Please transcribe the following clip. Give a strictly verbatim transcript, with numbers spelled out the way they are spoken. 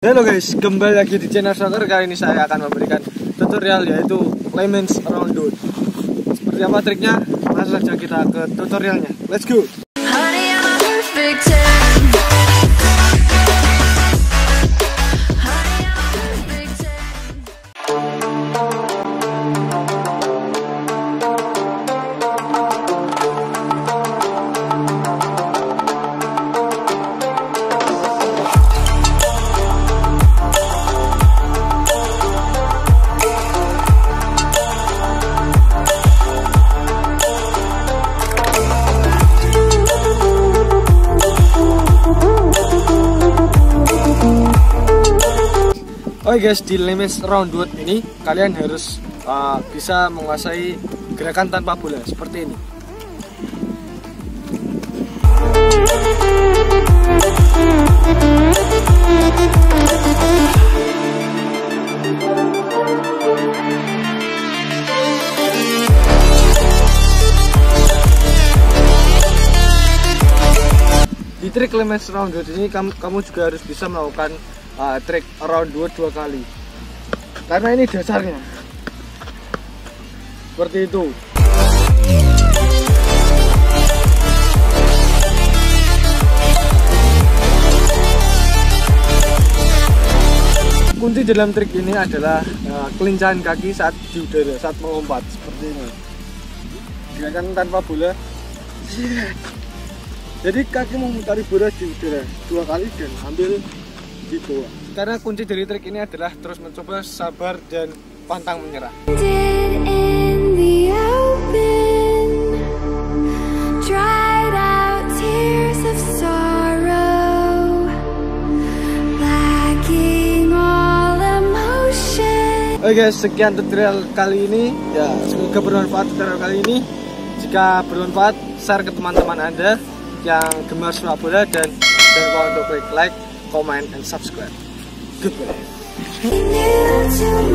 Halo guys, kembali lagi di channel Soccer. Kali ini saya akan memberikan tutorial yaitu lemons round dot. Seperti apa triknya? Langsung saja kita ke tutorialnya. Let's go. Honey, I'm a perfect ten. Honey, I'm a perfect ten. Oke guys, di lemons round dot ini kalian harus uh, bisa menguasai gerakan tanpa bola seperti ini. Di trik lemons round dot ini kamu, kamu juga harus bisa melakukan Uh, trik round dua dua kali, karena ini dasarnya seperti itu. Kunci dalam trik ini adalah uh, kelincahan kaki saat di udara, saat melompat seperti ini. Gerakan tanpa bola. Jadi kaki memutari bola di udara dua kali dan ambil di bawah. Karena kunci dari trik ini adalah terus mencoba, sabar, dan pantang menyerah. In the open, dried out tears of sorrow, lacking all emotion. Oke guys, sekian tutorial kali ini. Ya, semoga bermanfaat tutorial kali ini. Jika bermanfaat, share ke teman-teman Anda yang gemar sepak bola, dan jangan lupa untuk klik like, comment, and subscribe. Goodbye.